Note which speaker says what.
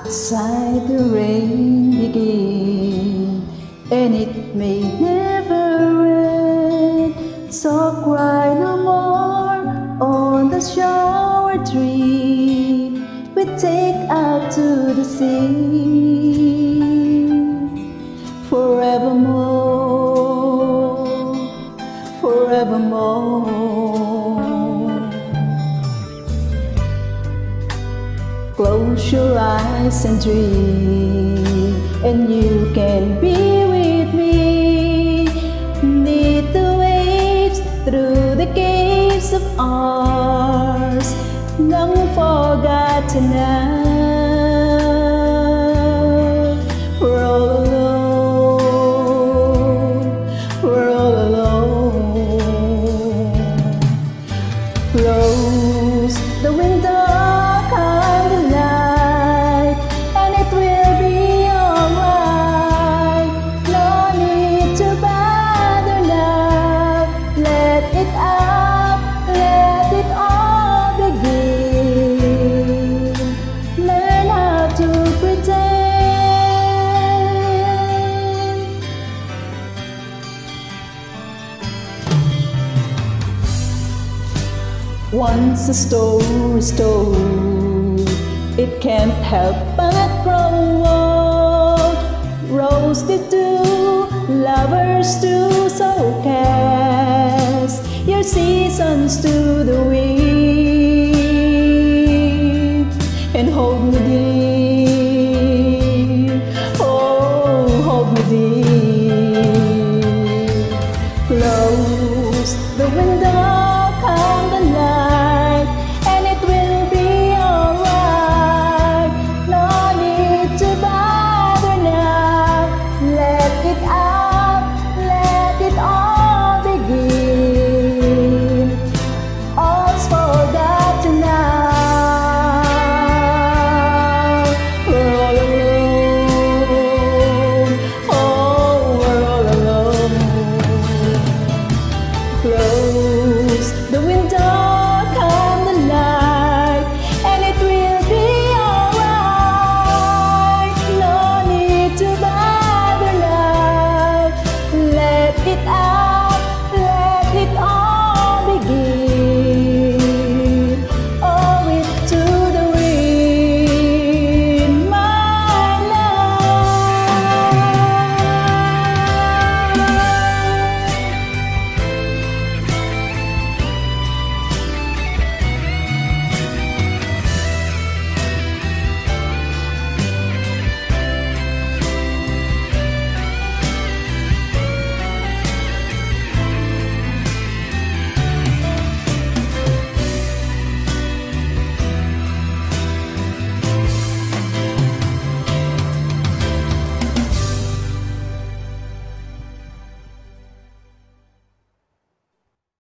Speaker 1: Outside the rain begin, and it may never end. So cry no more on the shower tree. We take out to the sea. Forevermore, forevermore. Close your eyes and dream, and you can be with me. Beneath the waves, through the caves of ours, long forgotten now. We're all alone, we're all alone. Close the window, once a story's told, it can't help but grow old. Roasted too, lovers too, so cast your seasons to the wind and hold me dear, oh, hold me dear. Close the window, close the window, come the light, and it will be alright. No need to bother, love, let it out.